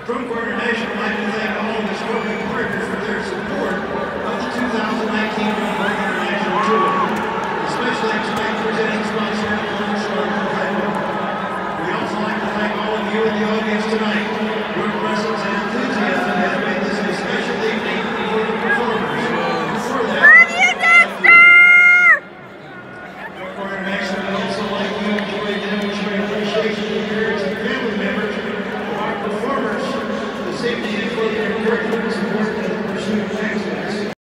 Drum Corps International would like to thank all of its corporate partners for their support of the 2019 Drum Corps International Tour. Especially tonight presenting sponsor Longshore Highway. We also like to thank all of you in the audience tonight. Your presence and enthusiasm has made this a special evening for the performers. For that, love you, Dexter! Drum Corps International would also like you to enjoy and demonstrate appreciation to parents and family members of our performers this evening and for their encouragement.